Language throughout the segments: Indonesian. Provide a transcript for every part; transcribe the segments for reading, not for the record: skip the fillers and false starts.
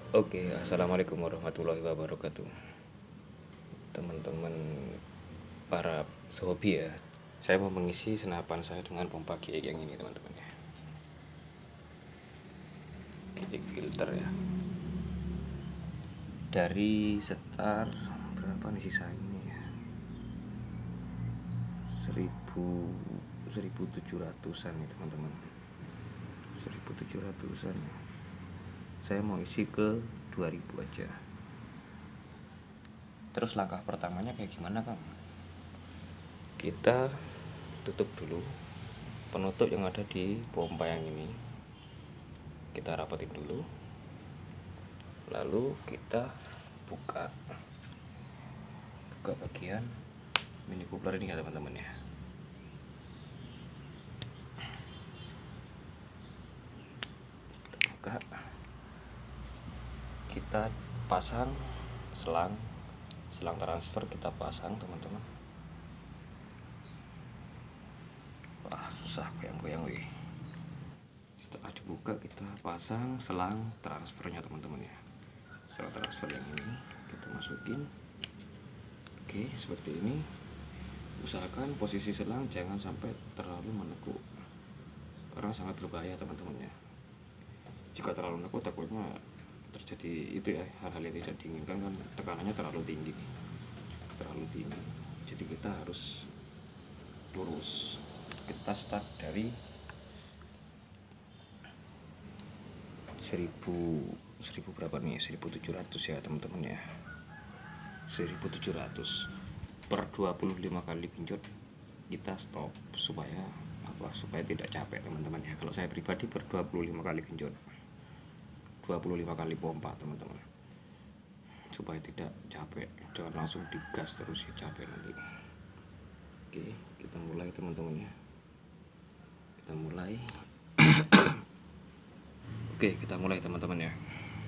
Oke, assalamualaikum warahmatullahi wabarakatuh, teman-teman para sehobi ya. Saya mau mengisi senapan saya dengan pompa GX yang ini, teman-teman ya. GX filter ya. Dari setar berapa nih sisa ini ya? 1700-an nih, teman-teman. 1700-an. Saya mau isi ke 2000 aja. Terus langkah pertamanya kayak gimana, Kang? Kita tutup dulu penutup yang ada di pompa yang ini, kita rapetin dulu, lalu kita buka bagian mini coupler ini ya, teman-teman ya. Kita buka, kita pasang selang transfer, kita pasang, teman-teman. Wah, susah goyang-goyang wih. Setelah dibuka, kita pasang selang transfernya, teman-teman ya. Selang transfer yang ini kita masukin. Oke, seperti ini. Usahakan posisi selang jangan sampai terlalu menekuk, karena sangat berbahaya, teman-teman ya. Jika terlalu menekuk takutnya terjadi itu ya, hal-hal yang tidak diinginkan, kan tekanannya terlalu tinggi. Jadi kita harus lurus. Kita start dari 1000 berapa nih, 1700 ya, teman-teman ya. 1700 per 25 kali genjot kita stop supaya tidak capek, teman-teman ya. Kalau saya pribadi per 25 kali genjot, 25 kali pompa, teman-teman, supaya tidak capek. Jangan langsung digas terus ya, capek nanti. Oke, kita mulai, teman-teman ya. Kita mulai. Oke, kita mulai, teman-teman ya.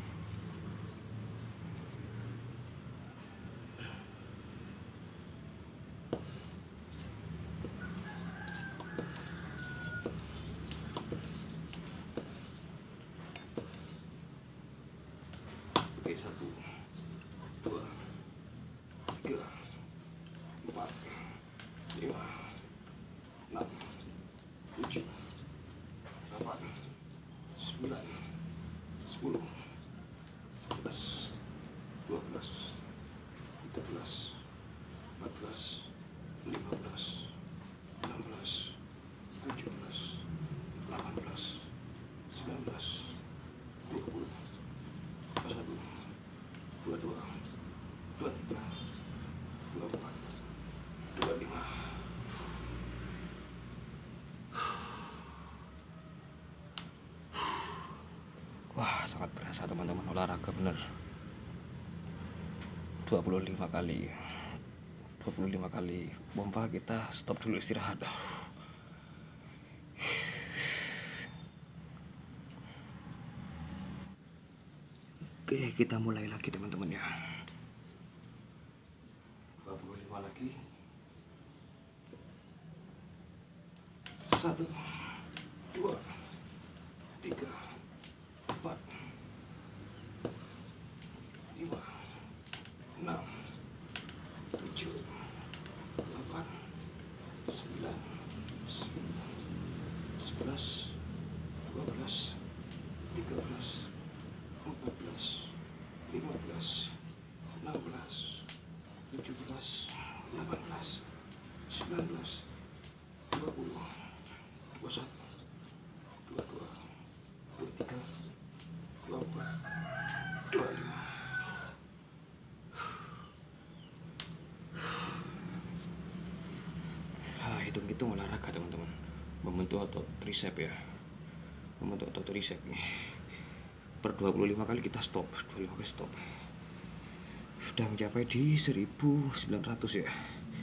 Oke, 1, 2, 3, 4, 5, 6, 7, 8, 9, 10, 11, 12, 13, 14, 15, 16, 17, 18, 19, 20, 21, 22, 23, 24, 25. Wah, sangat berasa, teman-teman, olahraga bener. 25 kali pompa, kita stop dulu, istirahat. Oke, kita mulai lagi, teman-teman ya. 25 lagi. 1, 2, 3, 4, 5, 6, 7, 8, 9, 11, 12, 13, 14, 15, 16, 17, 18, 19, 20, 21, 22, 23, 24, 25. Hitung-hitung olahraga, teman-teman. Membentuk otot tricep ya. Membentuk otot tricep nih. Per 25 kali kita stop, 25 kali stop. Sudah mencapai di 1900 ya.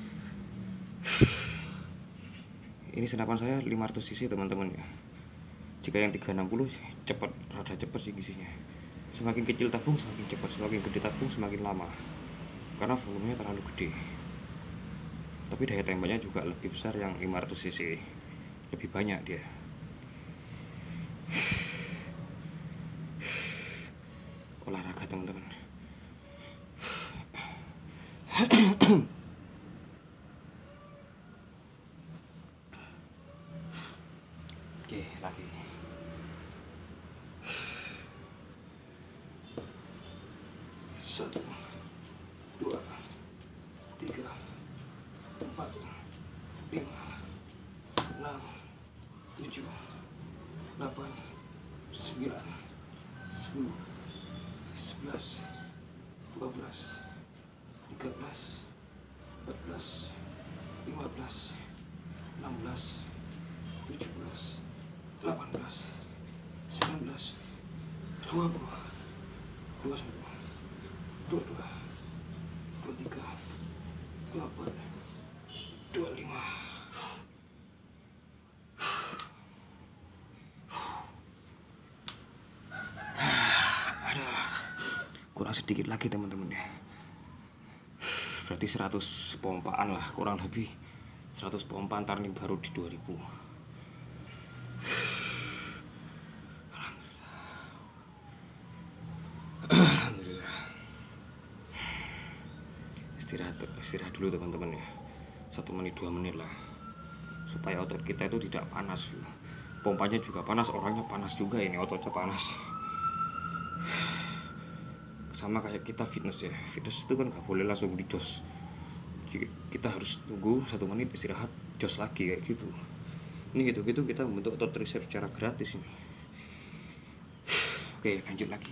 Ini senapan saya 500 cc, teman-teman ya. Jika yang 360 cepat, rada cepat sih isinya. Semakin kecil tabung semakin cepat, semakin gede tabung semakin lama, karena volumenya terlalu gede. Tapi daya tembaknya juga lebih besar yang 500 cc, lebih banyak dia. Olahraga istirahat teman-teman. Oke, lagi. Satu, dua, tiga, empat, lima, enam, tujuh, delapan, sembilan, 10, 11, 12, 13, 14, 15, 16, 17, 18, 19, 20, 21, 22, 23, 24, 25. Kurang sedikit lagi teman-teman ya. Berarti 100 pompaan lah, kurang lebih 100 pompa, ntar nih baru di 2000. Alhamdulillah. Istirahat dulu teman-teman ya. 1 menit 2 menit lah, supaya otot kita itu tidak panas. Pompanya juga panas, orangnya panas juga, ini ototnya panas. Sama kayak kita fitness ya, fitness itu kan gak boleh langsung di jos. Kita harus tunggu 1 menit, istirahat, jos lagi kayak gitu. Ini gitu-gitu kita membentuk otot triceps secara gratis ini. Oke, lanjut lagi.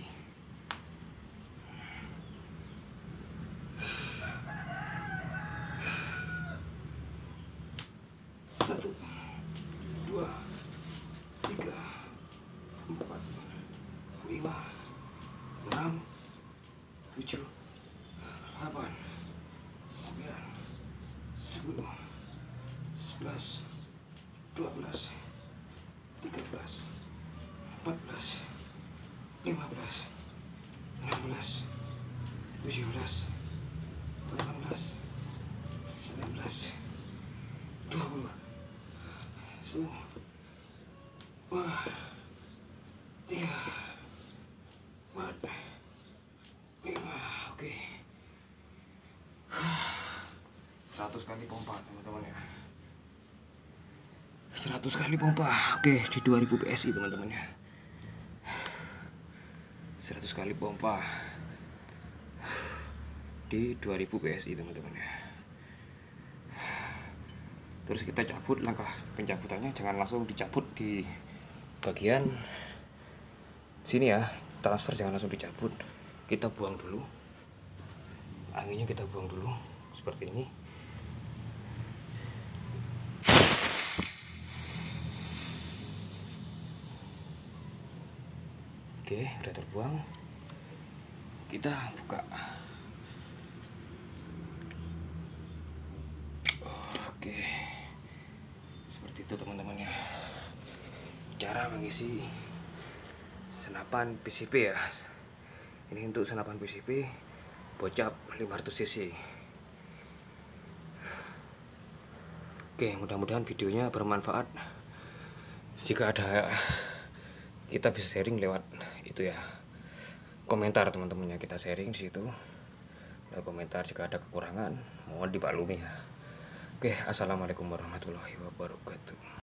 Satu, dua, tiga, empat, lima, enam, 7, 8, 9, 10, 11, 12, 13, 14, 15, 16, 17, 18, 19, 20. Semua. Wah. 3, 4, 5. Oke. 100 kali pompa teman-teman ya. 100 kali pompa. Oke, di 2000 PSI teman-teman ya. 100 kali pompa di 2000 PSI teman-teman ya. Terus kita cabut, langkah pencabutannya jangan langsung dicabut di bagian sini ya. Transfer jangan langsung dicabut, kita buang dulu anginnya, kita buang dulu seperti ini. Oke, udah terbuang, kita buka. Oke, seperti itu teman-teman ya, cara mengisi senapan PCP ya. Ini untuk senapan PCP bocap 500 cc. Oke, mudah-mudahan videonya bermanfaat. Jika ada, kita bisa sharing lewat itu ya, komentar teman-temannya, kita sharing di situ. Ada komentar, jika ada kekurangan mohon dimaklumi ya. Oke, assalamualaikum warahmatullahi wabarakatuh.